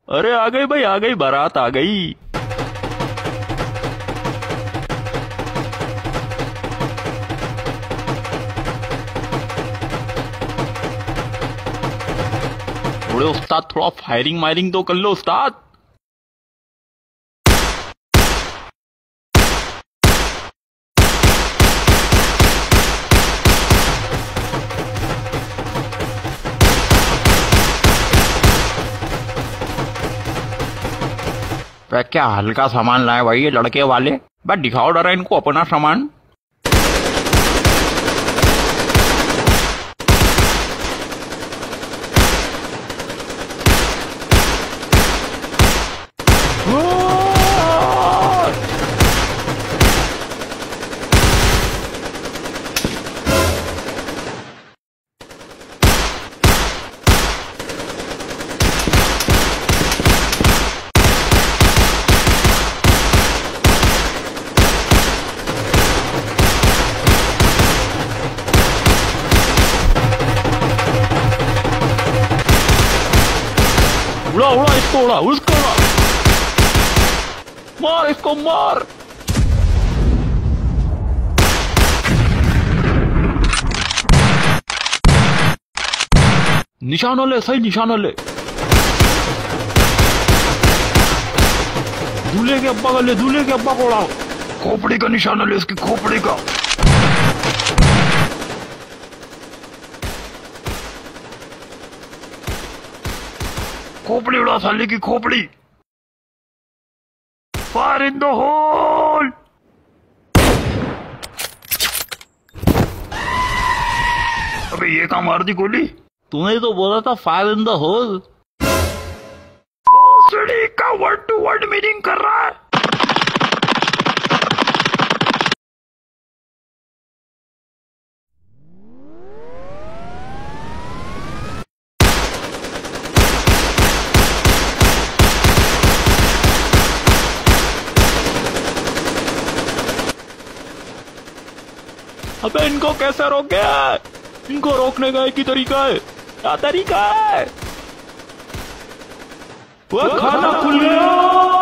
अरे आ गई भाई, आ गई, बारात आ गई। थोड़े उस्ताद, थोड़ा फायरिंग मायरिंग तो कर लो उस्ताद। वह क्या हल्का सामान लाए भाई ये लड़के वाले। बस दिखाओ डरा इनको अपना सामान। उड़ा उड़ा इसको, उड़ा उसको, उड़ा मार इसको, मार। निशाना ले, सही निशाना ले। दूल्हे के अब्बा का ले, दूल्हे के अब्बा को उड़ाओ। खोपड़ी का निशाना ले, उसकी खोपड़ी का। खोपड़ी उड़ा साले की खोपड़ी। Fire in the hole. अबे ये कहाँ मार दी गोली? तूने तो बोला था फायर इन द होल। भोसड़ी का वर्ड टू वर्ड मीनिंग कर रहा है। अबे इनको कैसे रोके? इनको रोकने का एक ही तरीका है। क्या तरीका है? वो खाना खुल गया।